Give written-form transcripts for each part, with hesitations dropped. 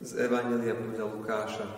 Z Evanjelia podľa Lukáša.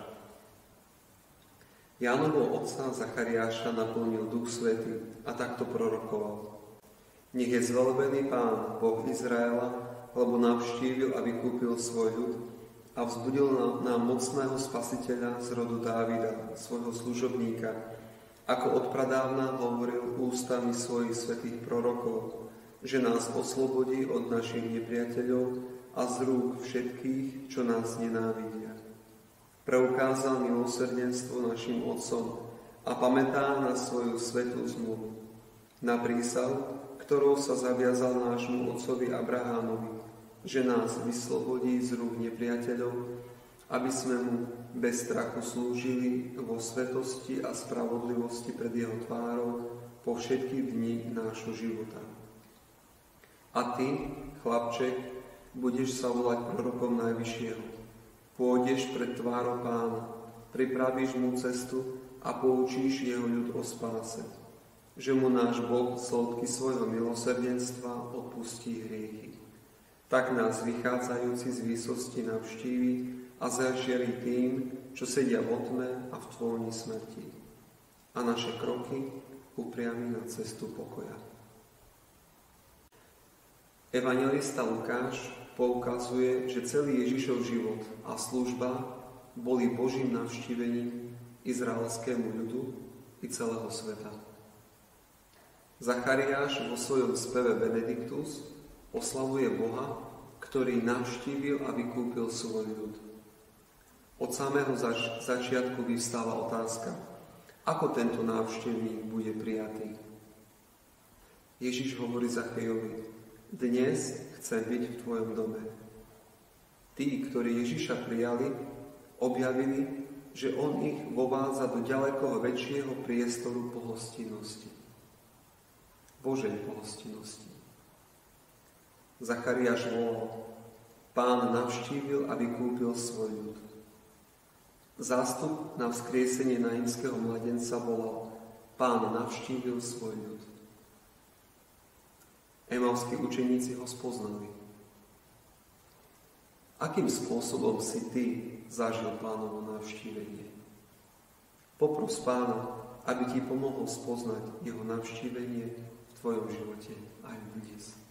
Jánovho otca Zachariáša naplnil Duch Svätý a takto prorokoval. Nech je zvelebený Pán, Boh Izraela, lebo navštívil a vykúpil svoj ľud a vzbudil nám mocného Spasiteľa z rodu Dávida, svojho služobníka, ako odpradávna hovoril ústami svojich svätých prorokov, že nás oslobodí od našich nepriateľov a z rúk všetkých, čo nás nenávidia. Preukázal milosrdenstvo našim otcom a pamätá na svoju svätú zmluvu, na prísahu, ktorou sa zaviazal nášmu otcovi Abrahámovi, že nás vyslobodí z rúk nepriateľov, aby sme mu bez strachu slúžili vo svetosti a spravodlivosti pred jeho tvárou po všetky dni nášho života. A ty, chlapček, budeš sa volať prorokom Najvyššieho. Pôjdeš pred tvárou Pána, pripravíš mu cestu a poučíš jeho ľud o spáse, že mu náš Boh z hĺbky svojho milosrdenstva odpustí hriechy. Tak nás vychádzajúci z výsosti navštíví a zažiari tým, čo sedia vo tme a v tvoni smrti. A naše kroky upriami na cestu pokoja. Evanjelista Lukáš poukazuje, že celý Ježišov život a služba boli Božím navštívením izraelskému ľudu i celého sveta. Zachariáš vo svojom speve Benediktus oslavuje Boha, ktorý navštívil a vykúpil svoj ľud. Od samého začiatku vyvstáva otázka, ako tento návštevník bude prijatý. Ježiš hovorí Zachejovi: dnes chcem byť v tvojom dome. Tí, ktorí Ježiša prijali, objavili, že on ich vovádza do ďaleko väčšieho priestoru pohostinnosti. Božej pohostinnosti. Zachariáš volal: Pán navštívil a vykúpil svoj ľud. Zástup na vzkriesenie nainského mladenca volal: Pán navštívil svoj ľud. Emavskí učeníci ho spoznali. Akým spôsobom si ty zažil Pánovo navštívenie? Popros Pána, aby ti pomohol spoznať jeho navštívenie v tvojom živote aj dnes.